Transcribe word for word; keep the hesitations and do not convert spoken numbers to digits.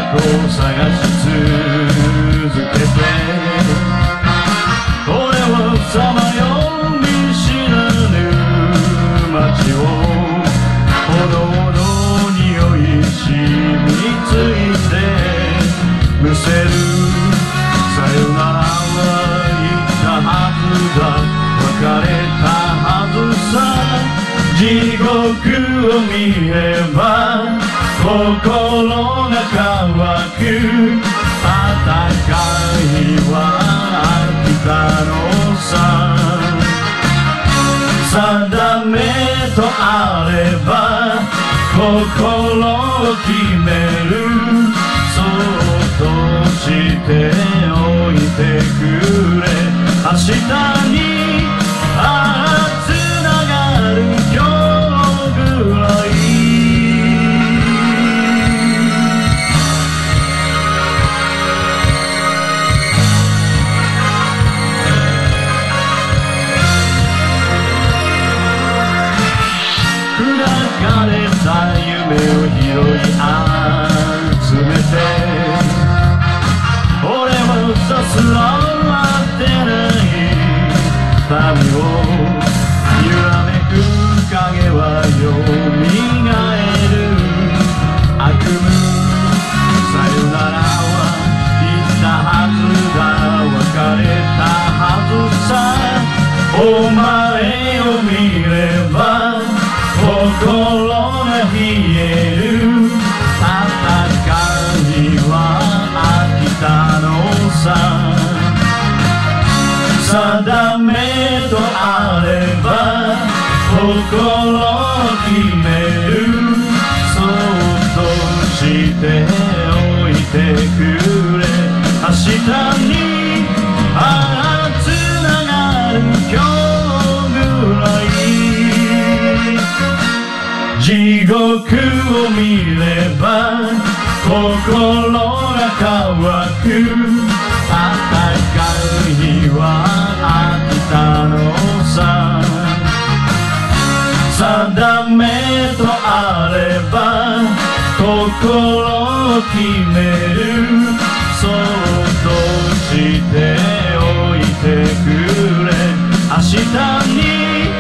を探し続けて俺はさまよう見知らぬ街を炎の匂い染みついてむせるさよならは言ったはずだ別れたはずさ地獄を見れば心が乾く戦いは飽きたのさ定めとあれば心を決めるそっとしておいてくれ明日にああつながる今日ぐらい砕かれた夢を拾い集めて俺はさすらってない旅を揺らめく影はよみがえる悪夢さよならは言ったはずだ別れたはずさお前を見れば心が冷える戦いは飽きたのさ定めとあれば心を決めるそっとしておいてくれ明日にああつながる今日ぐらい地獄を見れば心が乾く戦いは飽きたのさ定めとあれば心を決めるそっとしておいてくれ明日に